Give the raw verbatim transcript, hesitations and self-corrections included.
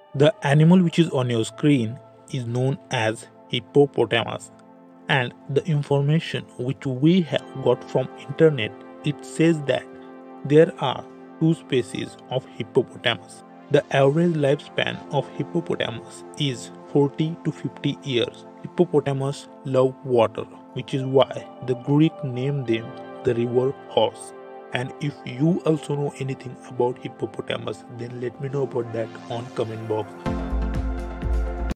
The animal which is on your screen is known as hippopotamus, and the information which we have got from internet, it says that there are two species of hippopotamus. The average lifespan of hippopotamus is forty to fifty years. Hippopotamus love water, which is why the Greek named them the river horse. And if you also know anything about hippopotamus, then let me know about that on comment box.